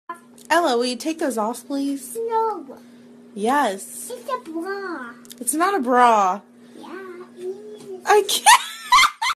Ella, will you take those off, please? No. Yes. It's a bra. It's not a bra. Yeah, it is. I can't.